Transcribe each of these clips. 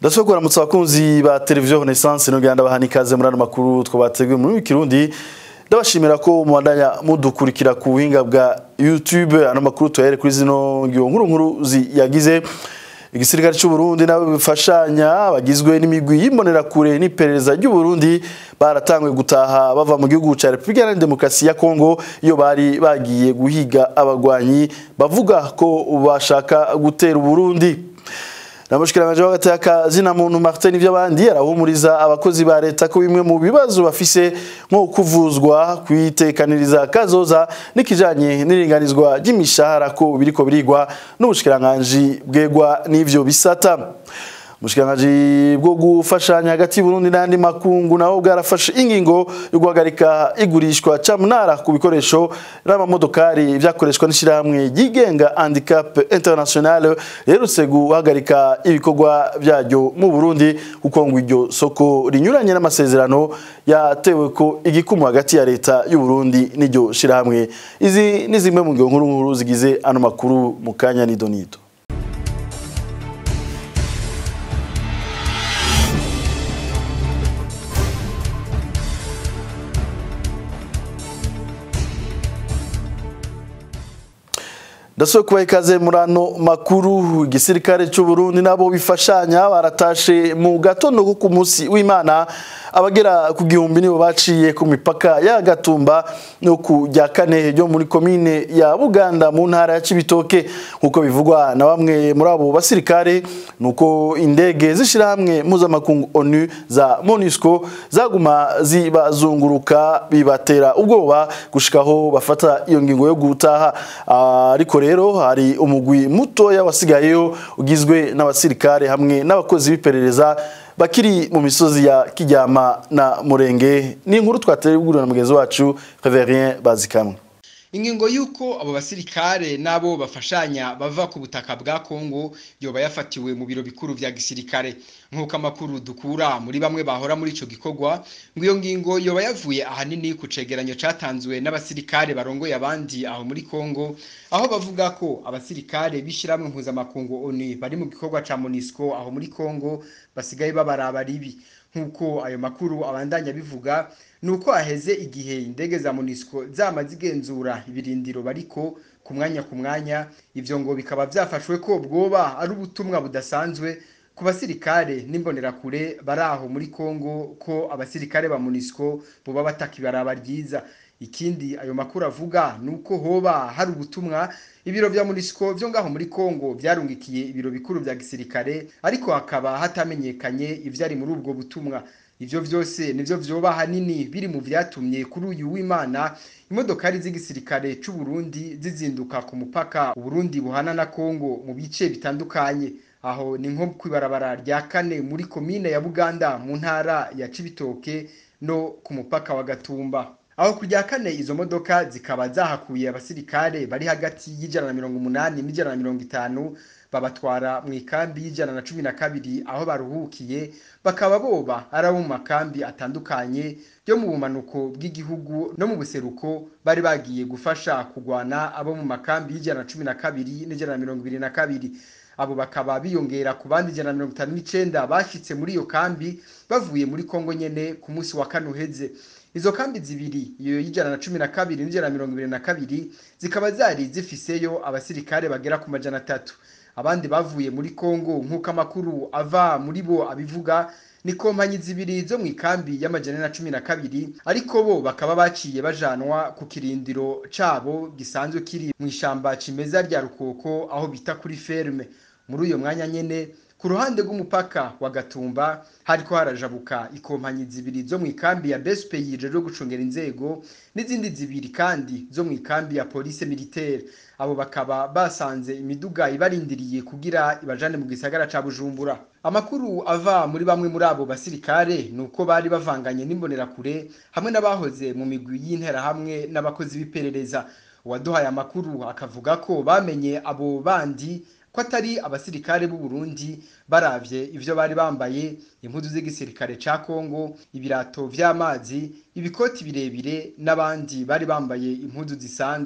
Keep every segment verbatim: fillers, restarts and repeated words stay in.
Ndasaba kuramutsa abakunzi ba televiziyo Renaissance no ganda bahanikaze muri ano makuru twabateguye muri Kirundi. Ndabashimira ko mubandanya mudukurikira ku buhinga bwa YouTube. Ano makuru tuhere kuri zino ngiyo nkuru nkuru yagize igisirikare cy'u Burundi nabo bifashanya bagizwe n'imigwi yimbonera kure n'iperereza ry'u Burundi baratangwe gutaha bava mu gihugu cya Republika ya Demokarasi ya Kongo iyo bari bagiye guhiga abagwanyi bavuga ko bashaka gutera u Burundi. Namushikiranganje w'agateka zina muntu Martin ivy'abandi arahumuriza abakozi ba leta ko bimwe mu bibazo bafise nko kuvuzwa kwitekaniriza kazoza nikijanye n'iringanizwa ry'imishahara ko biriko birigwa n'ubushikiranganje bwegwa n'ivyo bisata. Mushikiranganje bwo gufashanya hagati y'Uburundi n'andi makungu naho bwarafashe ingingo yo guhagarika igurishwa camunara ku bikoresho n'amamodokari vyakoreshwa n'ishirahamwe ryigenga Handicap International yerutse guhagarika ibikorwa byaryo mu Burundi kuko ngo iryo soko rinyuranye n'amasezerano yatewe ko igikumu hagati ya leta y'u Burundi n'iryo shirahamwe. Izi ni zimwe mu nkuru nkuru zigize ano makuru mu kanya ni Donito. Daso kuba ikaze murano makuru igisirikare cy'u Burundi nabo bifashanya baratashe mu gatondo ku munsi w'Imana abagera ku gihumbi nibo baciye ku mipaka ya Gatumba no ku rya kane ryo muri commune ya Buganda mu ntara ya Cibitoke nkuko bivugwa na bamwe muri abo basirikare nuko indege zishirahamwe mpuzamakungu ONU za MONUSCO zaguma zibazunguruka bibatera ubwoba gushikaho bafata iyo ngingo yo gutaha. Ariko rero hari umugwi muto yawasigayeyo ugizwe n'abasirikare hamwe n'abakozi b'iperereza bakiri mu misozi ya Kijyama na Murenge. Ni inkuru twategurira na mugenzi wacu Reverien Bazikamwe. Ingingo yuko abo basirikare nabo bafashanya bava ku butaka bwa Kongo yoba yafatiwe mu biro bikuru vya gisirikare nkuko amakuru dukura muri bamwe bahora muri ico gikorwa ngo iyo ngingo yoba yavuye ahanini ku cegeranyo catanzwe n'abasirikare barongoye abandi aho muri Kongo aho bavuga ko abasirikare bishiramwe mpuzamakungu ONU bari mu gikorwa ca MONUSCO aho muri Kongo basigaye babaraba ribi nkuko ayo makuru abandanya bivuga nuko aheze igihe indege za MONUSCO zama zigenzura ibirindiro bariko ku mwanya ku mwanya ivyo ngo bikaba byafashwe ko bwoba ari ubutumwa budasanzwe ku basirikare n'imbonera kure baraho muri Kongo ko abasirikare ba MONUSCO boba batakibaraba ryiza. Ikindi ayo makuru avuga nuko hoba hari ubutumwa ibiro vya MONUSCO vyo ngaho muri Kongo vyarungikiye ibiro bikuru vya gisirikare ariko hakaba hatamenyekanye ivyari muri ubwo butumwa. Ivyo vyose nivyo vyoba hanini biri mu vyatumye kuri uyu w'Imana imodokari z'igisirikare cy'u Burundi zizinduka ku mupaka Burundi buhana na Kongo mu bice bitandukanye. Aho ni nko kwibarabara rya kane muri commune ya Buganda mu ntara ya Cibitoke no ku mupaka wa Gatumba. Aho kurya kane izo modoka zikaba zahakuye abasirikare bari hagati y'ijana na mirongo umunani n'ijana na mirongo itanu babatwara mu ikambi y'ijana na cumi na kabiri aho baruhukiye bakaba boba ari mu makambi atandukanye yo mu bumanuko bw'igihugu no mu buseruko bari bagiye gufasha kugwana abo mu makambi y'ijana na cumi na kabiri n'ijana na mirongo ibiri na kabiri. Abo bakaba biyongera ku bandi ijana na mirongo itanu n'icenda bashitse muri iyo kambi bavuye muri Kongo nyene ku munsi wa kane uheze. Izo kambi zibiri iyo y'ijana na cumi na kabiri n'ijana na mirongo ibiri na kabiri zikaba zari zifiseyo abasirikare bagera ku majana atatu. Abandi bavuye muri Kongo nkuko amakuru ava muri bo abivuga ni kompanyi zibiri zo mu ikambi y'amajana na cumi na kabiri ariko bo bakaba baciye bajanwa ku kirindiro cabo gisanzwe kiri mu ishamba cimeza rya Rukoko aho bita kuri ferme. Muri uyo mwanya nyene ku ruhande rw'umupaka wa Gatumba hariko harajabuka ikompanyi zibiri zo mu ikambi ya B S P yije ryo gucungera inzego n'izindi zibiri kandi zo mu ikambi ya police militaire. Abo bakaba basanze imiduga ibarindiriye kugira ibajane mu gisagara ca Bujumbura. Amakuru ava muri bamwe muri abo basirikare nuko bari bavanganye n'imbonera kure hamwe n'abahoze mu migwi y'intera hamwe n'abakozi b'iperereza. Uwaduhaye amakuru akavuga ko bamenye abo bandi ko atari abasirikare b'u Burundi baravye ivyo bari bambaye impuzu z'igisirikare ca Kongo, ibirato vy'amazi, ibikoti birebire n'abandi bari bambaye impuzu zisanzwe.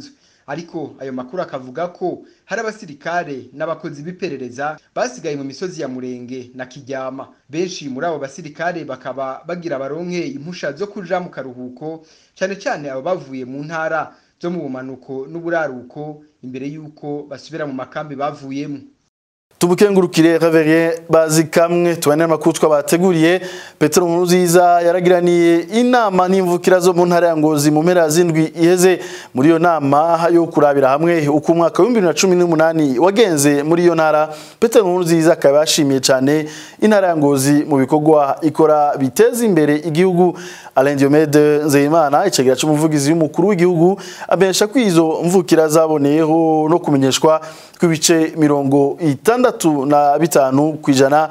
ariko ayo makuru akavuga ko hari abasirikare n'abakozi b'iperereza basigaye mu misozi ya Murenge na Kiryama. Benshi muri abo basirikare bakaba bagira baronke impusha zo kuja mu karuhuko, cyane cyane abo bavuye mu ntara zo mu bumanuko n'uburaruko imbere yuko basubira mu makambi bavuyemo. Tubukengurukire Reverien Bazikamwe tubane amakuru twabateguriye. Petero Nkurunziza yaragiraniye inama n'imvukira zo mu ntara ya Ngozi mu mpera zindwi iheze. Muri iyo nama yo kurabira hamwe uko umwaka wa bibiri na cumi n'umunani wagenze muri iyo ntara, Petero Nkurunziza akaba yashimiye cyane intara ya Ngozi mu bikorwa ikora biteza imbere igihugu. Alain Diomede Nzeyimana icegera cy'umuvugizi w'umukuru w'igihugu abesha kwizo mvukira zaboneyeho no kumenyeshwa kwibice mirongo itandatu na bitanu kwijana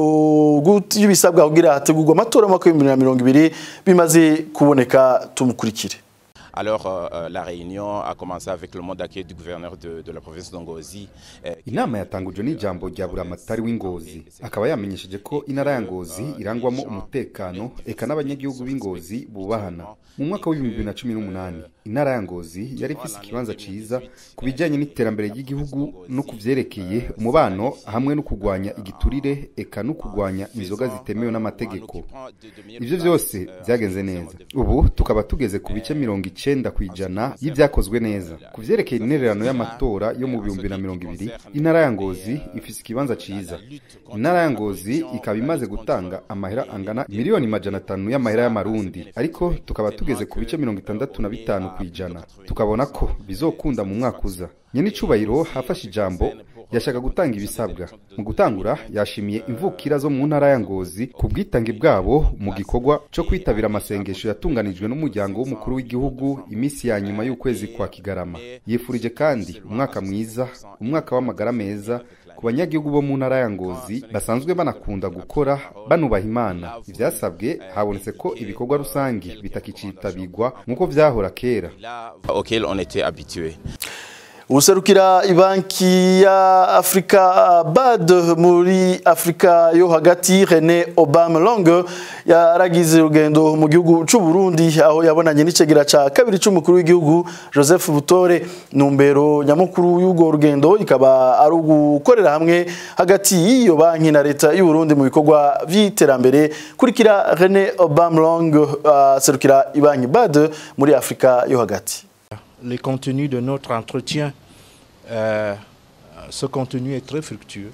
byo y'ibisabwa kugira hategurwa amatora mu mwaka wa bibiri na mirongo ibiri bimaze kuboneka. Tumukurikire. Alors, euh, la réunion a commencé avec le mot d'accueil du gouverneur de, de la province de Ngozi. Inama yatangujwe n'ijambo rya buramatari w'Ingozi, akaba yamenyesheje ko intara ya Ngozi irangwamo umutekano eka n'abanyagihugu b'Ingozi bubahana. Mu mwaka wa bibiri na cumi n'umunani intara ya Ngozi yari ifise ikibanza ciza kubijanye n'iterambere ry'igihugu no kuvyerekeye umubano hamwe no kugwanya igiturire eka no kugwanya inzoga zitemewe n'amategeko. Ivyo vyose vyagenze neza. Ubu tukaba tugeze ku bice mirongo icenda kwijana y'ivyakozwe neza. Kuvyerekeye intererano y'amatora yo mu bihumbi na mirongo ibiri, intara ya Ngozi ifise ikibanza ciza. Intara ya Ngozi ikaba imaze gutanga amahera angana miliyoni majana atanu y'amahera y'amarundi, ariko tukaba tugeze ku bice mirongo itandatu na bitanu kwijana. Tukabona ko bizokunda mu mwaka uza. Nyene icubahiro hafashe ijambo yashaka gutanga ibisabwa. Mu gutangura yashimiye imvukira zo mu ntara ya Ngozi ku bwitange bwabo mu gikorwa cyo kwitabira amasengesho yatunganijwe n'umuryango w'umukuru w'igihugu imisi ya nyuma y'ukwezi kwa Kigarama. Yifurije kandi umwaka mwiza, umwaka w'amagara meza ku banyagihugu bo mu ntara ya Ngozi basanzwe banakunda gukora banubaha Imana. Ivyasabwe habonetse ko ibikorwa rusangi bitakicitabirwa nkuko vyahora kera, auquel on était habitué. Userukira ibanki ya Afrika B A D muri Afrika yo hagati René Obamlong yaragize urugendo mu gihugu c'u Burundi aho yabonanye n'icegera ca kabiri c'umukuru w'igihugu Joseph Butore. Numbero nyamukuru y'ugo rugendo ikaba ari ugukorera hamwe hagati y'iyo banki na leta y'u Burundi mu bikorwa vy'iterambere. Kurikira René Obamlong aserukira uh, ibanki B A D muri Afrika yo hagati. Le contenu de notre entretien, euh, ce contenu est très fructueux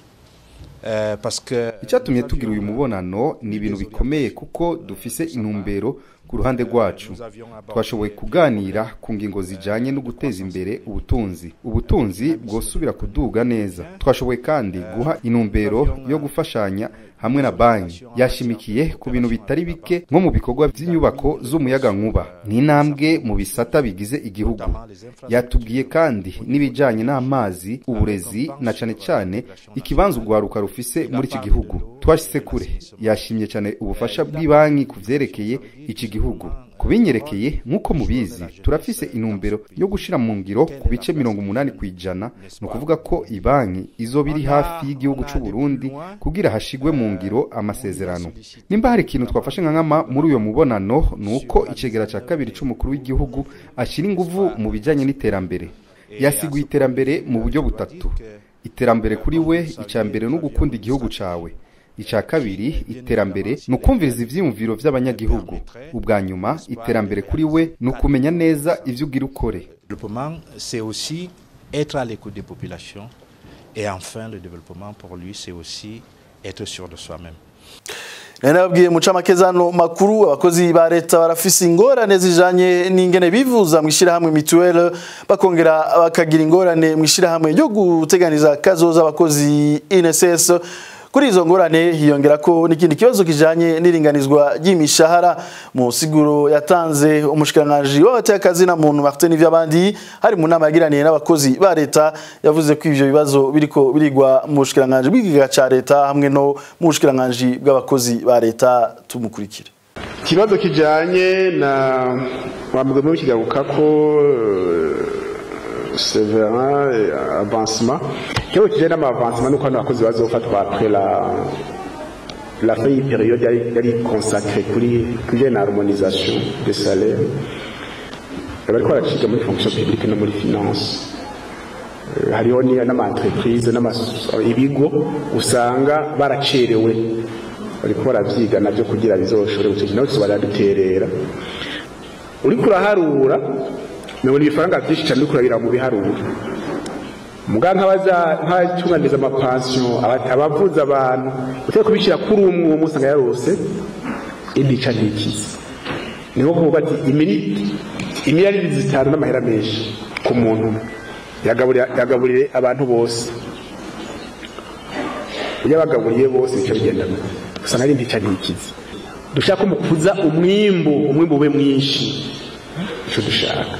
euh, parce que icyatumye tugira uyu mubonano ni ibintu bikomeye kuko dufise intumbero ku ruhande rwacu. Twashoboye kuganira ku ngingo zijanye no guteza imbere ubutunzi ubutunzi bwosubira kuduga neza. Twashoboye kandi guha intumbero yo gufashanya hamwe na banki. Yashimikiye ku bintu bitari bike nko mu bikorwa by'inyubako z'umuyaga nkuba n'intambwe mu bisata bigize igihugu. Yatubwiye kandi n'ibijanye n'amazi, uburezi na cane cyane ikibanza ugwaruka rufise muri iki gihugu. Twashitse kure. Yashimye cyane ubufasha bw'ibanki kuvyerekeye iki gihugu. Kubinyerekeye nkuko mubizi turafise intumbero yo gushira mu ngiro ku bice mirongo umunani kwijana, no kuvuga ko ibanki izobiri hafi y'igihugu c'u Burundi kugira hashigwe mu ngiro amasezerano. Nimba hari ikintu twafashe nkama muri uyo mubonano nuko icegera ca kabiri c'umukuru w'igihugu ashira inguvu mu bijanye n'iterambere. Yasiguye iterambere mu buryo butatu. Iterambere kuri we icambere no gukunda igihugu cawe. Ica kabiri iterambere nukumviriza ivyiyumviro vy'abanyagihugu. Ubwa nyuma iterambere kuri we nukumenya neza ivyo ugira ukore. Le développement c'est aussi être à l'écoute des populations, et enfin le développement pour lui c'est aussi être sûr de soi-même. Nabwiye mu camakezano makuru abakozi ba leta barafise ingorane zijanye n'ingene bivuza mwishira hamwe mituelle bakongera bakagira ingorane mwishira hamwe yo guteganiza kazoza abakozi I N S S. Kuri izo ngorane hiyongera ko n'ikindi kibazo kijanye n'iringanizwa ry'imishahara. Mu siguro yatanze umushikiranganje w'abatakazi na muntu Martin Ivyabandi hari mu nama yagiraniye n'abakozi ba leta yavuze ko ivyo bibazo biriko birigwa mu bushikiranganje bw'igiga ca leta hamwe no mu bushikiranganje bw'abakozi ba leta. Tumukurikira. Kibazo kijanye na wamugwe mu kigaruka ko sévère et avancement. Kibazo kijanye n'amaavancement nuko n'abakozi bazofatwa après la la fin période yari consacrée kuri kuri na harmonisation des salaires. bariko baraciga muri fonction publique no muri finance. Hariho ni n'ama-entreprise n'ibigo usanga baracerewe bariko baravyiga navyo kugira bizoshobore gutuma nabo baraduterera. Uri kuraharura none ibifaranga byinshi cyane kurabira mu biharuro. Muganga abaza nkatunganiza ama pension abavuza abantu uteye kubishira kuri umwe uwo musanga yarose indica ntikizi. Niho kuvuga ati iminiti imiliyari zitanu n'amahera menshi ku muntu yagaburira yagaburire abantu bose. Iyo bagaburiye bose bice bigenda gusa nari ndica ntikizi. Dushaka umukuza umwimbo umwimbo ube mwinshi cyo dushaka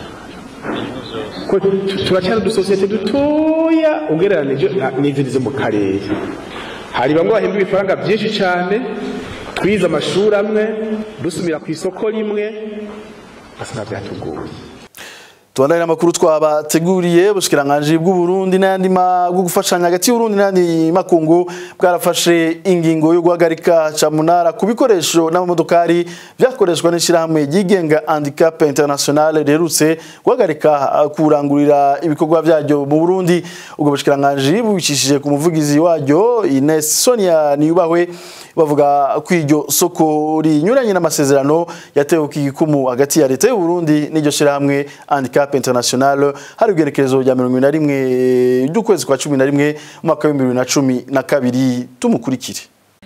ko turacyari du societe dutoya ugereranije n'izindi zo mu karere. Hari bamwe bahemba ibifaranga byinshi cyane twiza amashuri amwe dusumira ku isoko rimwe asana byatugoye. Tuandane amakuru twabateguriye bushikiranganje bw'u Burundi n'andi bwo gufashanya hagati y'u Burundi n'andi makungu bwarafashe ingingo yo guhagarika camunara ku bikoresho n'amamodokari byakoreshwa n'ishirahamwe yigenga Handicap International rerutse guhagarika kurangurira ibikorwa byaryo mu Burundi. Ubwo bushikiranganje bubicishije ku muvugizi waryo Ines Sonia Niyubahwe bavuga ko iryo soko rinyuranye n'amasezerano yatewe k'igikumu hagati ya leta y'u Burundi n'iryo shirahamwe Handicap International hari ugerekezo rya mirongo ine na rimwe ry'ukwezi kwa cumi na rimwe umwaka wa bibiri na cumi na kabiri. Tumukurikire.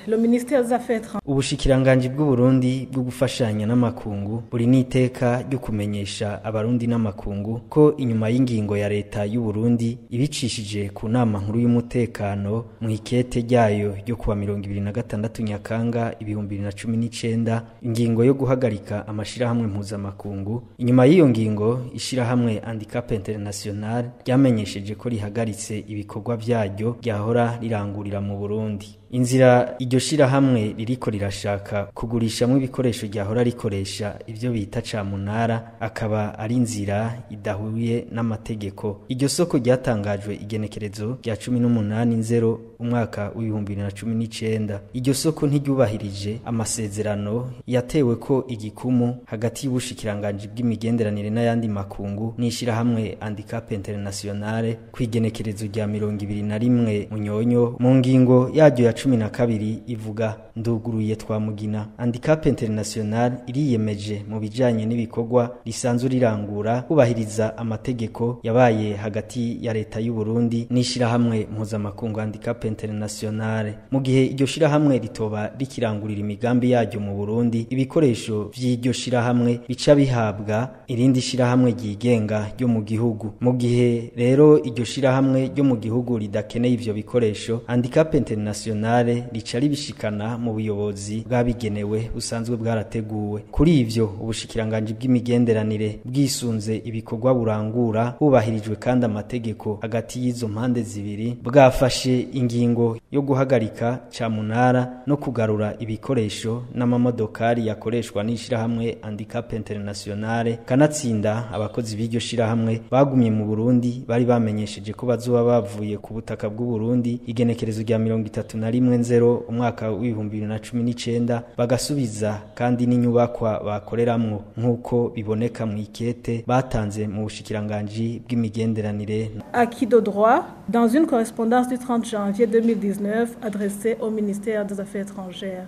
Ubushikiranganje bw'u Burundi bwo gufashanya n'amakungu buri niteka ryo kumenyesha abarundi n'amakungu ko inyuma y'ingingo ya leta y'u Burundi ibicishije ku nama nkuru y'umutekano mu ikete ryayo ryo kuwa mirongo ibiri na gatandatu Nyakanga ibihumbi bibiri na cumi n'icenda ingingo yo guhagarika amashirahamwe mpuzamakungu. Inyuma y'iyo ngingo ishirahamwe Handicap International ryamenyesheje ko rihagaritse ibikorwa byaryo ryahora rirangurira mu Burundi. Inzira iryo shirahamwe ririko rirashaka kugurishamwe ibikoresho ryahora rikoresha ivyo bita camunara akaba ari inzira idahuye n'amategeko. Iryo soko ryatangajwe igenekerezo rya cumi n'umunani nzero umwaka w'ibihumbi bibiri na cumi n'icenda. Iryo soko ntiryubahirije amasezerano yatewe ko igikumu hagati y'ubushikiranganje bw'imigenderanire n'ayandi makungu n'ishirahamwe Handicap International kwigenekerezo rya mirongo ibiri na rimwe Munyonyo. Mu ngingo yaryo ya cumi na kabiri ivuga nduguruye twamugina Handicap International iriyemeje mu bijanye n'ibikorwa risanzwe rirangura kubahiriza amategeko yabaye hagati ya leta y'u Burundi n'ishirahamwe mpuzamakungu Handicap International. Mu gihe iryo shirahamwe ritoba rikirangurira imigambi yaryo mu Burundi ibikoresho vy'iryo shirahamwe bica bihabwa irindi shirahamwe ryigenga ryo mu gihugu. Mu gihe rero iryo shirahamwe ryo mu gihugu ridakeneye ivyo bikoresho Handicap International rica ribishikana mu buyobozi bwabigenewe busanzwe bwarateguwe. Kuri ivyo ubushikiranganje bw'imigenderanire bwisunze ibikorwa burangura hubahirijwe kandi amategeko hagati y'izo mpande zibiri bwafashe ingingo yo guhagarika camunara no kugarura ibikoresho n'amamodokari yakoreshwa n'ishirahamwe Handicap International. Kanatsinda abakozi b'iryo shirahamwe bagumye mu Burundi bari bamenyesheje ko bazoba bavuye ku butaka bw'u Burundi igenekerezo rya mirongo itatu na rimwe nzero umwaka w'ibihumbi bibiri na cumi n'icenda bagasubiza kandi n'inyubakwa bakoreramwo nk'uko biboneka mu ikete batanze mu bushikiranganje bw'imigenderanire. Acquis de droit dans une correspondance du trente janvier deux mille dix-neuf adressée au ministère des Affaires étrangères.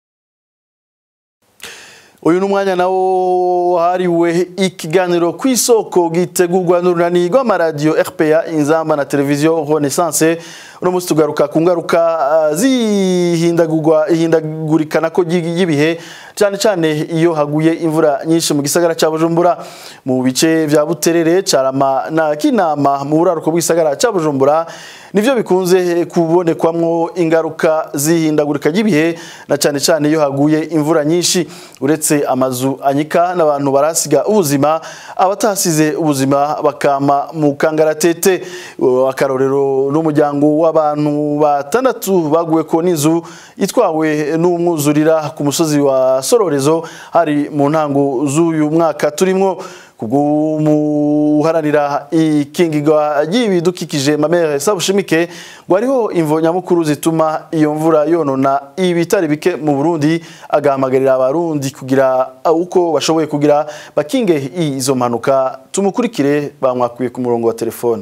Uyu numwanya nawo hariwe ikiganiro kwisoko gitegurwa n'urunani rw'amaradio R P A Inzamba na televiziyo Renaissance. Uno musi tugaruka ku ngaruka zihindagurwa ihindagurikana ko yibihe cyane cyane iyo haguye imvura nyinshi mu gisagara ca Bujumbura mu bice vya Buterere, Carama na Kinama mu buraruko bw'isagara ca Bujumbura. Nivyo bikunze kubonekwamwo ingaruka zihindagurika yibihe na cyane cyane iyo haguye imvura nyinshi. Uretse amazu anyika n'abantu barasiga ubuzima, abatasize ubuzima bakama mu kangaratete. Akarorero n'umuryango w'abantu batandatu baguwe ko n'inzu itwawe n'umwuzurira ku musozi wa Sororezo hari mu ntango z'uyu mwaka turimwo. kubw'umuharanira ikingirwa ry'ibidukikije Mamere Sabushimike ngo hariho imvo nyamukuru zituma iyo mvura yonona ibitari bike mu Burundi, agahamagarira abarundi kugira uko bashoboye kugira bakinge izo mpanuka. Tumukurikire, bamwakuye ku murongo wa telefone.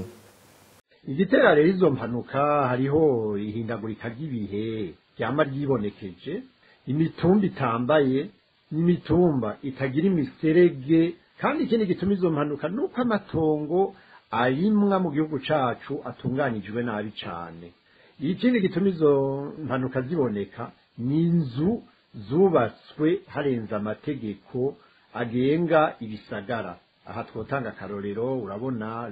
Igitera rero izo mpanuka hariho ihindagurika ry'ibihe ryama ryibonekeje, imitumba itambaye n'imitumba itagira imiserege, kandi ikindi gituma izo mpanuka nuko amatongo arimwa mu gihugu cacu atunganijwe nabi cane. Ikindi gituma izo mpanuka ziboneka ni inzu zubatswe harenze amategeko agenga ibisagara. Aha twotanga akarorero, urabona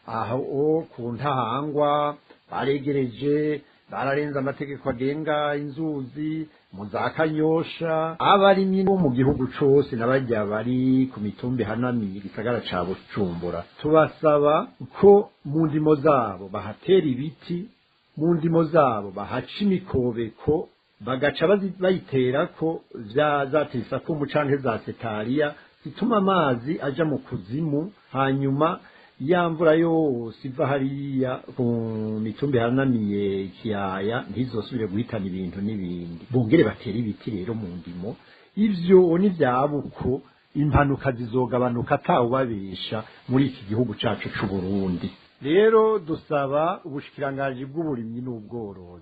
aho ku Ntahangwa baregereje bararenza amategeko agenga inzuzi, mu za Kanyosha, abarimyi bo mu gihugu cose n'abajya bari ku mitumba hanamiye igisagara ca Bujumbura. Tubasaba ko mu ndimo zabo bahatera ibiti, mu ndimo zabo bahaca imikobeko, bagaca bayiterako vya zatisako canke za setariya zituma amazi aja mu kuzimu, hanyuma ya mvura yose iva hariya ku mitumba hanamiye ikiyaya ntizosubire guhitana ibintu n'ibindi. Bongere batera ibiti rero mu ndimo, ivyo ni vyabuko impanuka zizogabanuka atawubabesha muri iki gihugu cacu c'u Burundi. Rero dusaba ubushikiranganji bw'uburimyi n'ubworozi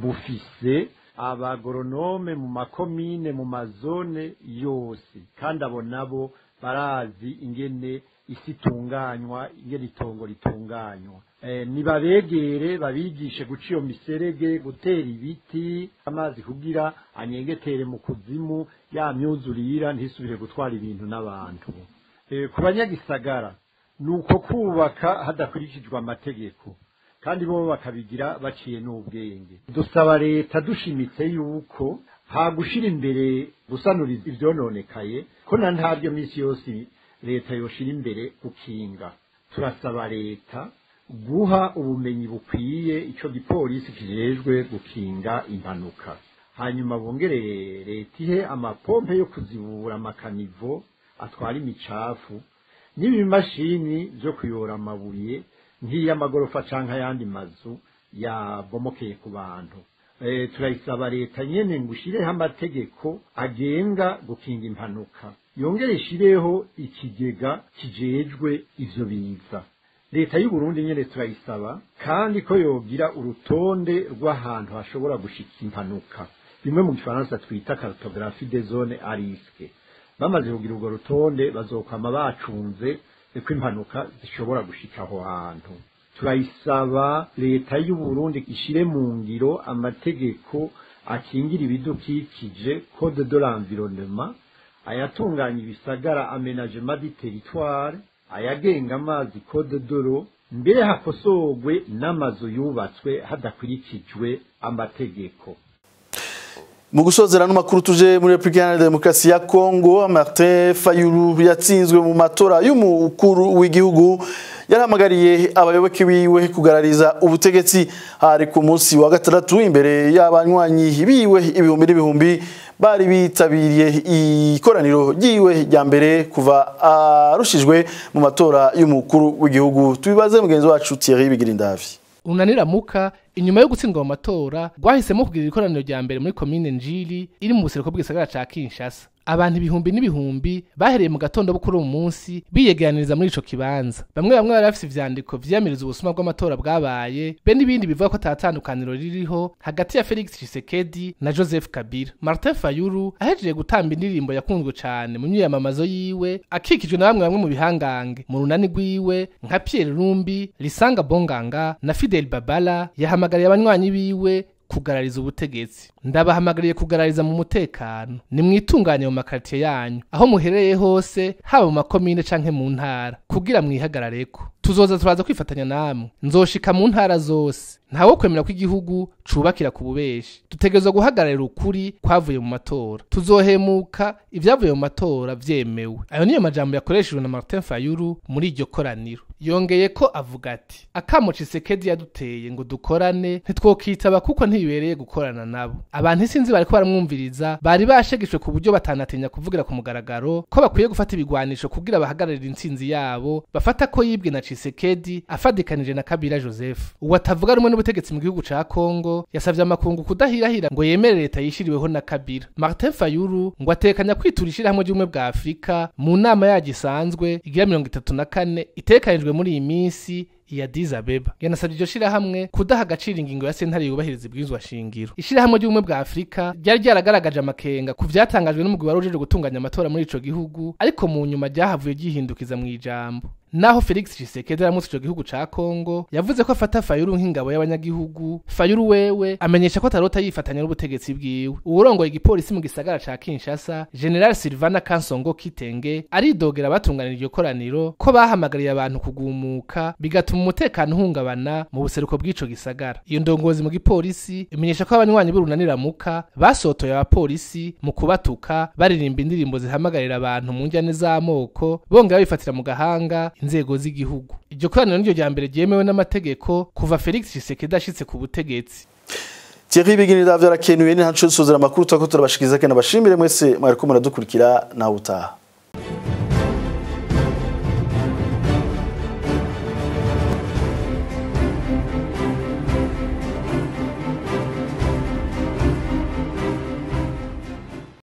bufise abagoronome mu makomine mu mazone yose, kandi abo nabo barazi ingene isi itunganywa, ingene itongo ritunganywa. E, nibabegere babigishe guca iyo miserege, gutera ibiti, amazi kugira anyengetere mu kuzimu, ya myuzurira ntisubire gutwara ibintu n'abantu. E, ku banyagisagara nuko kubaka hadakurikijwe amategeko, kandi bo bakabigira baciye n'ubwenge. Dusaba leta dushimitse yuko hagushira imbere gusanura ivyononekaye, ko na ntabyo misi yose leta yoshira imbere gukinga. Turasaba leta guha ubumenyi bukwiye ico gipolisi kijejwe gukinga impanuka, hanyuma bongere leta ihe amapompe yo kuzibura amakanivo atwara imicafu n'ibimashini vyo kuyora amabuye nk'iy'amagorofa canke ayandi mazu yabomokeye ku bantu. E, turayisaba leta nyene ngo ishireho amategeko agenga gukinga impanuka, yongere ishireho ikigega kijejwe ivyo biza. Leta y'u Burundi nyene turayisaba kandi ko yogira urutonde rw'ahantu hashobora gushika impanuka, bimwe mu gifaransa twita cartographie des zones à risque. Bamaze kugira urwo rutonde bazokwama bacunze ko impanuka zishobora gushika aho hantu. Turayisaba leta y'u Burundi ishire mu ngiro amategeko akingira ibidukikije, code de l'environnement, ayatunganya ibisagara, aménagement du territoire, ayagenga amazi, code de l'eau, mbere hakosogwe n'amazu yubatswe hadakurikijwe amategeko. Mu gusozera n'amakuru tuje muri Republika Iharanira Demokarasi ya Kongo, Martin Fayulu yatsinzwe mu matora y'umukuru w'igihugu, yarahamagariye abayoboke biwe kugarariza ubutegetsi. Hari ku munsi wa gatandatu imbere y'abanywanyi biwe ibihumbi n'ibihumbi bari bitabiriye ikoraniro ryiwe rya mbere kuva arushijwe mu matora y'umukuru w'igihugu. Tubibaze mugenzi wacu Thierry Bigirindavyi. Unanira muka inyuma yo gutsindwa mu matora rwahisemo kugira ikoraniro rya mbere muri commune Njili iri mu buseruko bw'isagara ca Kinshasa. Abantu ibihumbi n'ibihumbi bahereye mu gatondo bukuru mu munsi biyegeraniriza muri ico kibanza. Bamwe bamwe bari bafise ivyandiko vyamiriza ubusuma bw'amatora bwabaye, be n'ibindi bivuga ko atatandukaniro ririho hagati ya Felix Tshisekedi na Joseph Kabila. Martin Fayulu ahejeje gutamba indirimbo yakunzwe cane mu myiyamamazo yiwe, akikijwe na bamwe bamwe mu bihangange mu runani rwiwe nka Pierre Rumbi, Lisanga Bonganga na Fidel Babala. Yahamagariye abanywanyi biwe kugarariza ubutegetsi. Ndabahamagariye kugarariza mu mutekano, ni mwitunganye mu makartier yanyu aho muhereye hose, haba mu makomine canke mu ntara, kugira mwihagarareko. Tuzoza turaza kwifatanya namwe, nzoshika mu ntara zose. Ntawo kwemera ko igihugu cubakira ku bubeshi. Dutegerezwa guhagararira ukuri kwavuye mu matora. Tuzohemuka ivyavuye mu matora vyemewe. Ayo niyo majambo yakoreshejwe na Martin Fayulu muri iryo koraniro. Yongeye ko avuga ati, akamo Tshisekedi yaduteye ngo dukorane ntitwokitaba kuko ntibereye gukorana nabo. abantu isinzi bariko baramwumviriza bari bashegeshwe ku buryo batanatinya kuvugira ku mugaragaro ko bakwiye gufata ibigwanisho kugira bahagararira intsinzi yabo bafata ko yibwe na Tshisekedi afadikanije na Kabila Joseph uwo atavuga rumwe n'ubutegetsi mu gihugu ca Kongo yasavye amakungu kudahirahira ngo yemere leta yishiriweho na Kabila. Martin Fayulu ngo atekanya kwiturishira hamwe ry'umwe bwa Afrika mu nama yagisanzwe igira mirongo itatu na kane itekanijwe muri iyi minsi ya Addis Abeba. Yanasabye iryo shirahamwe kudaha agaciro ingingo ya sentare yubahiriza ibwirizwa shingiro. Ishirahamwe ry'ubumwe bwa Afrika ryari ryaragaragaje amakenga ku vyatangajwe n'umugwi wari ujeje gutunganya amatora muri ico gihugu, ariko mu nyuma ryahavuye ryihindukiza mu ijambo. Naho Felix Tshisekedi aramutse ico gihugu ca Kongo yavuze ko afata Fayulu nk'ingabo y'abanyagihugu. Fayulu wewe amenyesha ko atarota yifatanya n'ubutegetsi bwiwe. Uwurongoye igipolisi mu gisagara ca Kinshasa, General Sylvana Kansongo Kitenge, aridogera abatunganira iryo koraniro ko bahamagariye abantu kugumuka bigatuma umutekano uhungabana mu buseruko bw'ico gisagara. Iyo ndongozi mu gipolisi imenyesha ko abanywanyi b'urunanira muka basotoye abapolisi mu kubatuka baririmba indirimbo zihamagarira abantu mu njyane z'amoko bongera bifatira mu gahanga inzego z'igihugu. Iryo koraniro niryo rya mbere ryemewe n'amategeko kuva Felix Tshisekedi ashitse ku butegetsi. Thierry Biginira vyarakenuye ni hancu suzira makuru twako turabashikiriza kana bashimire mwese mwariko muradukurikira na utaha.